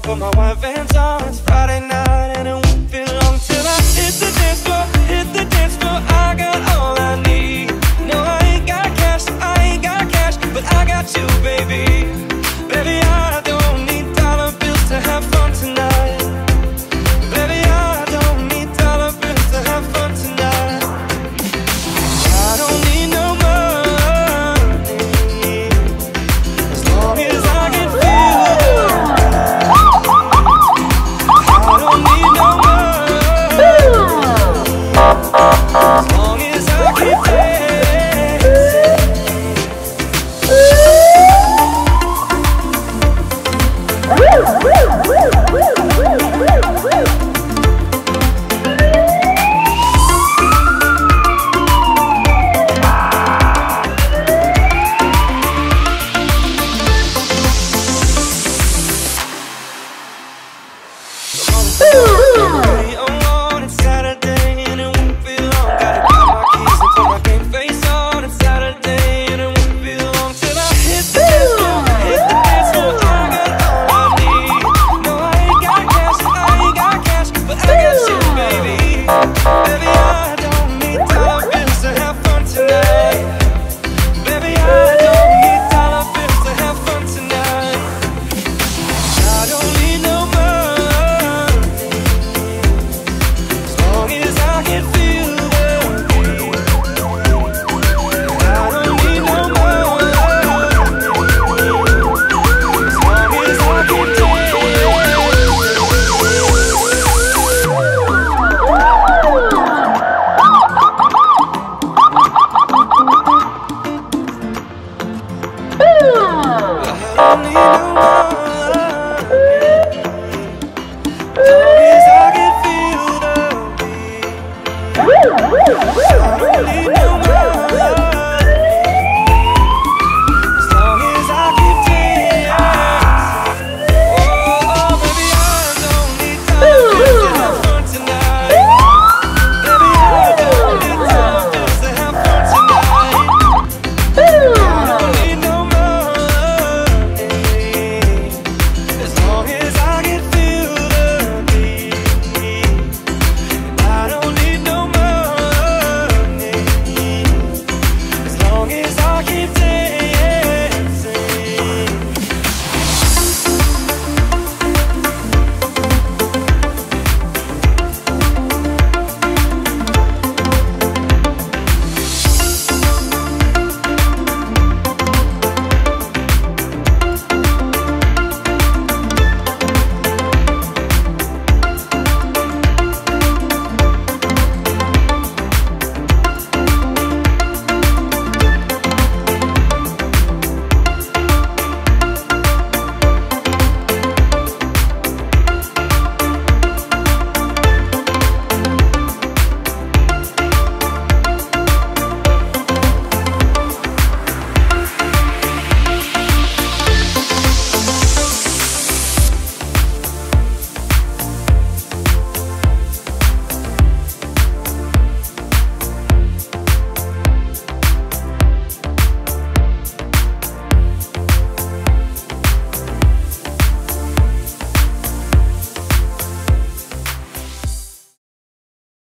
put my white Vans on. It's Friday night and it won't be long till I hit the dance floor, hit the dance floor. I got all I need. No, I ain't got cash, I ain't got cash, but I got you, baby. Baby, I don't need dollar bills to have fun tonight. Baby, I don't need dollar bills to have fun tonight. I don't need no money, as long as I can feel I don't need no money, as long as I can dance. It's Saturday and it won't be long. Gotta get my keys and put my game face on. It's Saturday and it won't be long till I hit the dance floor, hit the dance floor. I got all I need. No, I ain't got cash, I ain't got cash, but I got you, baby. Baby, I don't need dollar bills to have fun tonight. Baby, I don't need dollar bills to have fun tonight. I don't need no money, as long as I can feel the beat. I don't need no money, as long as I can dance. I don't need no money, as long as I can feel the beat. I don't need no